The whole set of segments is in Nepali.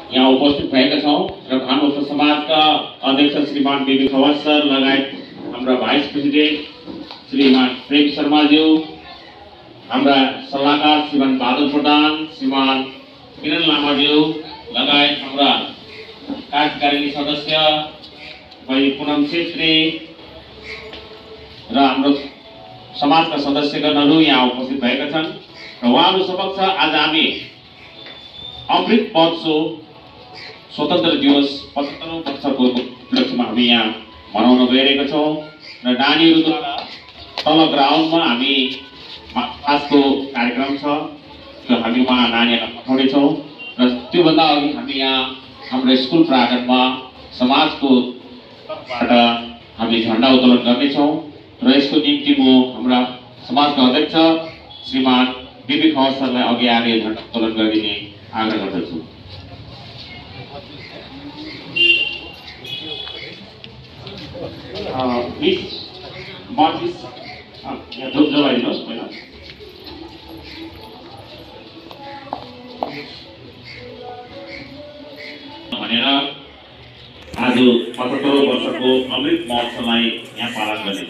यहाँ उपस्थित भएका छौं र भानुभक्त समाजका अध्यक्ष श्रीमान बीबी खवास सर लगायत हाम्रा भाइस प्रेसिडेन्ट श्रीमान प्रेम शर्माज्यू, हाम्रा सल्लाहकार श्रीमान बादल प्रधान, श्रीमान किरण लामाज्यू लगायत हाम्रा कार्यकारिणी सदस्य भाइ पुनम छेत्री र हाम्रो समाजका सदस्यगणहरू यहाँ उपस्थित भएका छन् र उहाँहरू समक्ष आज हामी अमृत महोत्सव स्वतन्त्र दिवस 75औं वर्षको उपलक्ष्यमा हामी यहाँ मनाउन गइरहेका छौं र नानीहरूद्वारा तल ग्राउन्डमा हामी क्लासको कार्यक्रम छ त्यो हामी उहाँ नानीहरूलाई पठाउने छौं र त्योभन्दा अघि हामी यहाँ हाम्रो स्कुल प्राङ्गणमा समाजको तर्फबाट हामी झण्डा उत्तोलन गर्नेछौं र यसको निम्ति म हाम्रा समाजका अध्यक्ष श्रीमान बीबी खवास सरलाई अघि आएर झण्डा उत्तोलन गरिदिने आग्रह गर्दछु। मिस मर्जिस यहाँ धुप जलाइदिनुहोस् पहिला। भनेर आज 75औं वर्षको अमृत महोत्सवलाई यहाँ पालन गर्ने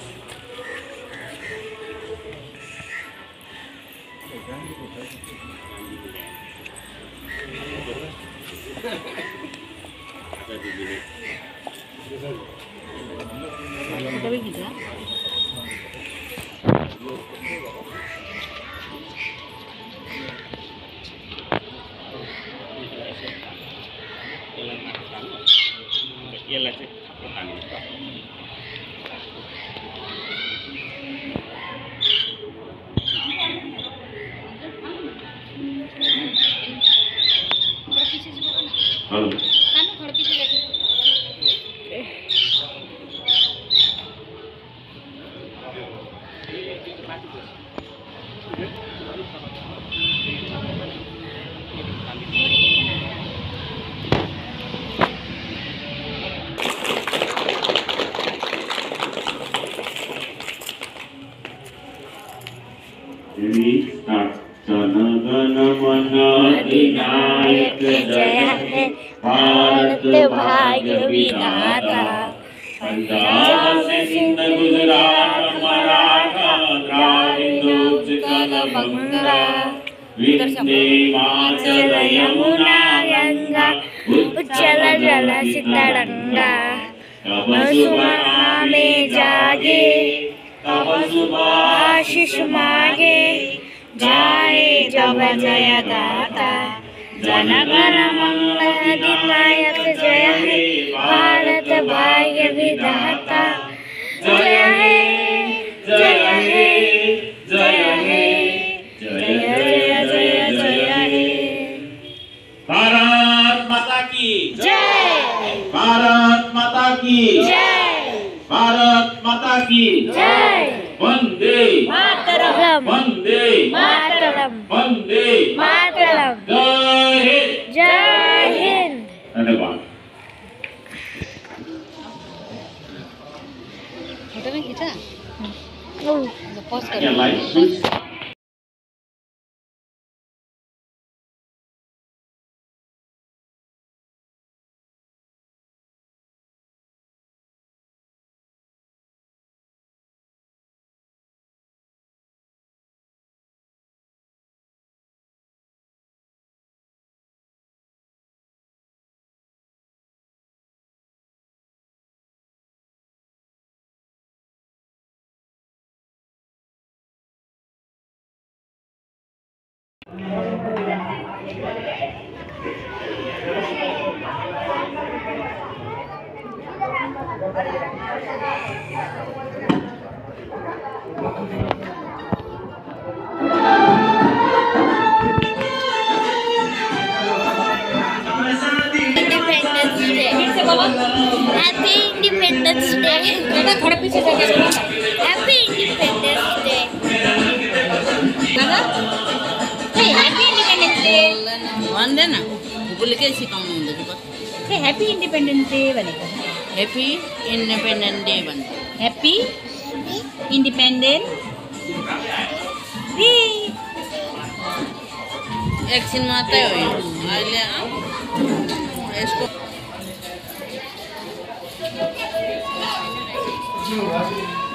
अधिनायक जय है भारत भाग्य विधाता, पंजाब से सिंध गुजरात मराठा द्राविड़ उत्कल बंगा, विंध्य हिमाचल यमुना गंगा, उज्जल जल सितरंगा। तब सुबह में जागे, तब सुबह आशीष मांगे, जाए जब जयदाता, जनगण मंगल अधिनायक जय है भारत भाग्य विधाता। जय है जय है जय है जय जय जय जय है। भारत माता की जय, भारत माता की जय, भारत माता की जय। वंदे मातरम, वंदे मातरम, वंदे मातरम। जय हिंद, जय हिंद। धन्यवाद। फोटो में खींचा पोस्ट क्या लाइव कर Happy Independence Day. बेटा थोड़ा पीछे जाके बोलो। Happy Independence Day. दादा Hey, Happy Independence Day. भन्दैन भूगोल के सिकाउनु हुँदैछ बस Hey, Happy Independence Day भनेको हैप्पी इन्डिपेन्डेन्स डे भन्छ Happy Independence Day. एकछिन मात्रै हो यो अहिले यसको